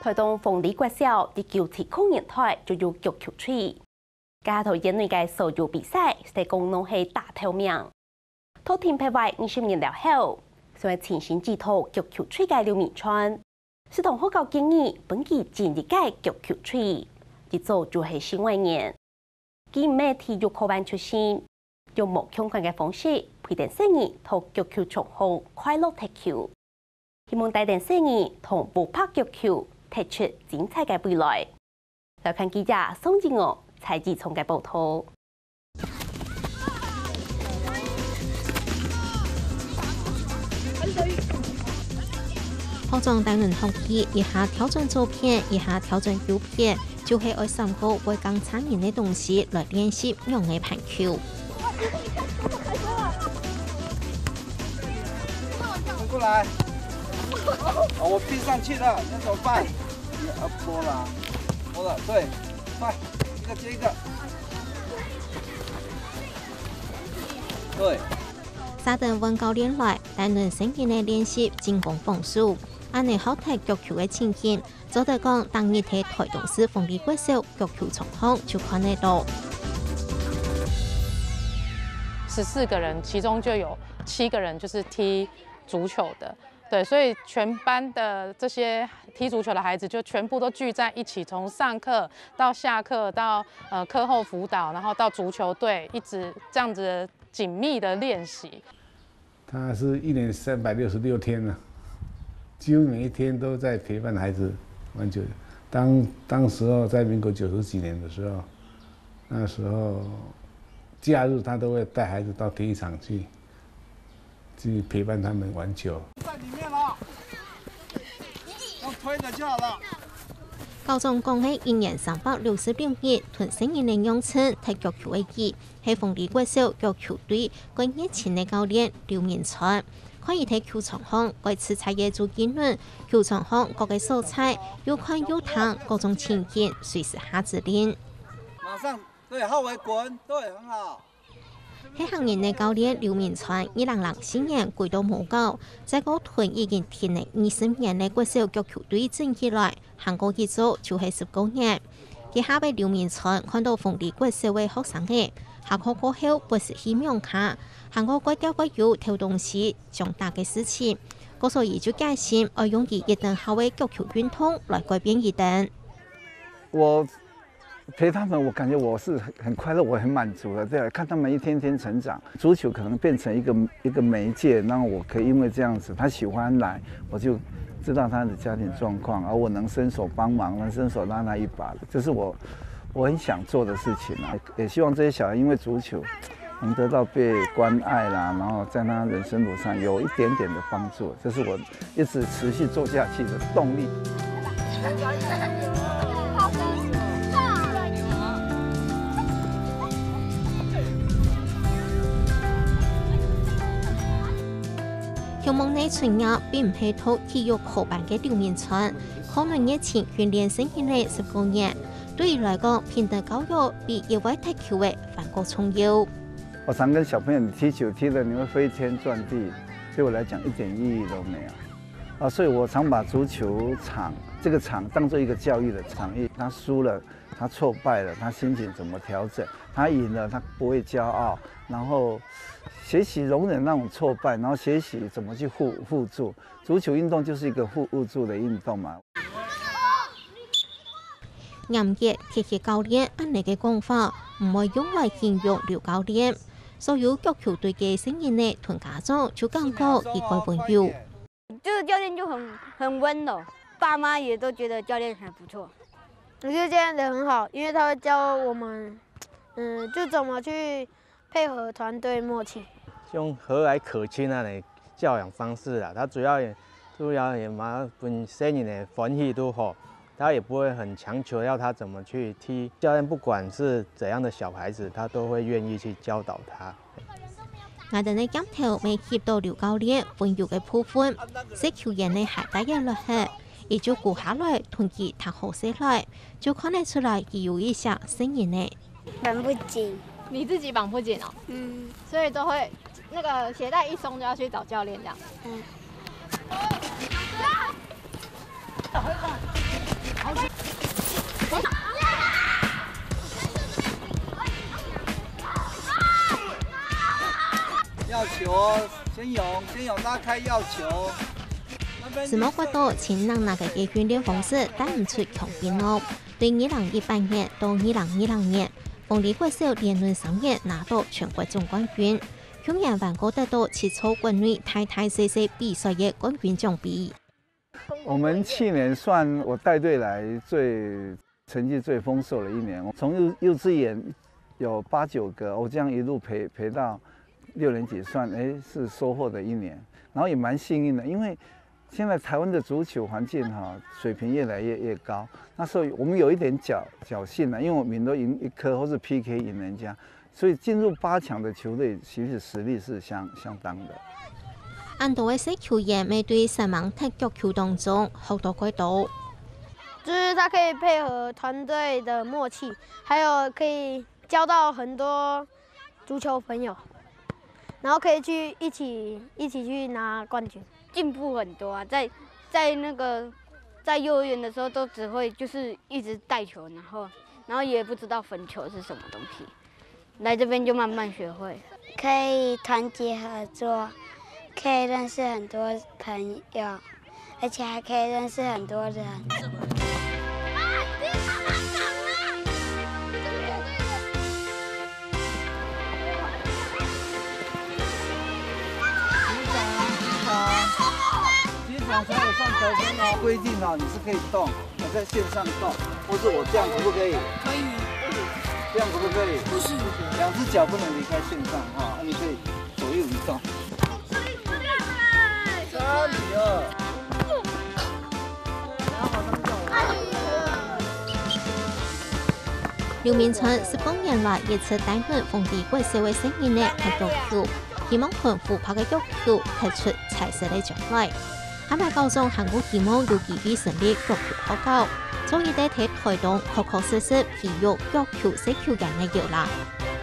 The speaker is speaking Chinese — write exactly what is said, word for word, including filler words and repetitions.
台东凤梨國小第九次空年台就有腳球賽，加頭演內嘅所有比賽，社工攏係大頭名。托天派位二十年了後，所以前線指導腳球賽嘅劉明川，是同學校建議本期建立嘅腳球賽，一早就係新概念。佢唔係體育科班出身，用無相關嘅方式陪定生兒同腳球從學快樂踢球，希望帶定生兒同步拍腳球。踢出精彩嘅未來。來看記者宋志娥、蔡志聰嘅報道。 學長帶人學習，一下挑戰左片，一下挑戰右片，就係愛三個會講參與嘅東西來練習用嘅排球。 過來。哦，我逼上去了，那怎麼辦？要撥了，撥了，對，快，一個接一個，對。 沙頓溫教練來，帶人成員嘅練習進攻防守，安尼好踢腳球嘅情形，做得講當日喺台東市鳳梨國小腳球場上就看得到。 十四個人，其中就有七個人就是踢足球的。對，所以全班的這些踢足球的孩子就全部都聚在一起，從上課到下課到呃課後輔導，然後到足球隊，一直這樣子緊密的練習。 他是一年三百六十六天呢，幾乎每一天都在陪伴孩子玩球。當當時候在民國九十幾年的時候，那時候假日他都會帶孩子到體育場去。去陪伴他們玩球。 在裡面了，用推着就好了。 高中講係一年三百六十六日，屯成年齡養成踢腳球嘅日，係鳳梨國小腳球隊個熱情嘅教練劉明川，可以睇球場上個次菜嘅做結論，球場上各個素材又寬又燙，各種情景隨時下指令。 馬上對後圍滾，對，很好。 喺行年嘅教練劉明川，二零零四年歸到母校，在嗰團已經填嚟二十年嘅國小腳球隊整起來，行過一組就係十九年。佢下俾劉明川看到鳳梨國小嘅學生嘅，下課過後不是希望卡，行過國家國有跳動時重大嘅事情，嗰所以就決心要用佢一等校嘅腳球運動來改變一等。 我陪他們，我感覺我是很快樂，我很滿足的。對，看他們一天天成長，足球可能變成一個一個媒介，讓我可以因為這樣子，他喜歡來，我就知道他的家庭狀況，而我能伸手幫忙，能伸手拉他一把，這是我我很想做的事情啊。也希望這些小孩因為足球能得到被關愛啦，然後在他人生路上有一點點的幫助，這是我一直持續做下去的動力。球夢呢傳入並唔係套體育科班嘅劉明川，可能以前訓練成起嚟十個年，對於來講，平等教育比一位踢球嘅反過重要。 我常跟小朋友，你踢球踢得你會飛天轉地，對我來講一點意義都沒有。啊，所以我常把足球場這個場當做一個教育的場域。他輸了，他挫敗了，他心情怎麼調整？他贏了，他不會驕傲，然後學習容忍那種挫敗，然後學習怎麼去互互助。足球運動就是一個互互助的運動嘛。 啱嘅，其實教練按你嘅講法，唔會用來形容劉教練。所有腳球隊嘅成員呢，同家長就感覺一個溫柔。 就是教練就很很溫柔，爸媽也都覺得教練還不錯。我覺得教練人很好，因為他會教我們，嗯，就怎麼去配合團隊默契。 用和藹可親那類教養方式啦，他主要也主要也嘛本身嘅歡喜都好，他也不會很強求要他怎麼去踢。教練不管是怎樣的小孩子，他都會願意去教導他。 我哋嘅鏡頭未翕到劉教練溫柔嘅部分，使球員嘅下底嘅落去，也就顧下來同佢談好些來，就看得出來佢有一些聲音呢。 綁不緊， 你自己綁不緊哦。嗯，所以都會那個鞋帶一鬆就要去找教練這樣。嗯。 先泳，先泳拉开药球。 事務局到前能那個嘅訓練方式帶唔出強變咯。對二零一八年到二零二零年，鳳梨國小連輪三年拿到全國總冠軍。去年還獲得到七操國內大大小小比賽嘅冠軍獎杯。 我們去年算我帶隊來最成績最豐碩的一年，從幼幼稚園有八九個，我這樣一路陪陪到六年級算，算誒是收穫的一年，然後也蠻幸運的，因為現在台灣的足球環境哈水平越來越越高，那所以我們有一點僥僥倖啦，因為我們都贏一顆或是 P K 贏人家，所以進入八強的球隊其實實力是相相當的。 按多位小球員面對十萬踢腳球當中好多軌道， 就是他可以配合團隊的默契，還有可以交到很多足球朋友，然後可以去一起一起去拿冠軍。進步很多啊，在在那個在幼兒園的時候都只會就是一直帶球，然後然後也不知道分球是什麼東西，來這邊就慢慢學會， 可以團結合作，可以認識很多朋友，而且還可以認識很多人。 才有上得分哦，规定哦，你是可以动，我在线上动，或是我这样可不可以？可以。这样可不可以？不行。两只脚不能离开线上哈，你可以左右移动。三比二。 劉銘春十多年來一直帶領鳳梨國小嘅青年嘅踢腳球，希望向虎豹嘅腳球踢出彩色嘅將來。他們高中韓國希望有機會成立腳球學校，所以在喺台東確確實實培育腳球識球人嘅搖籃。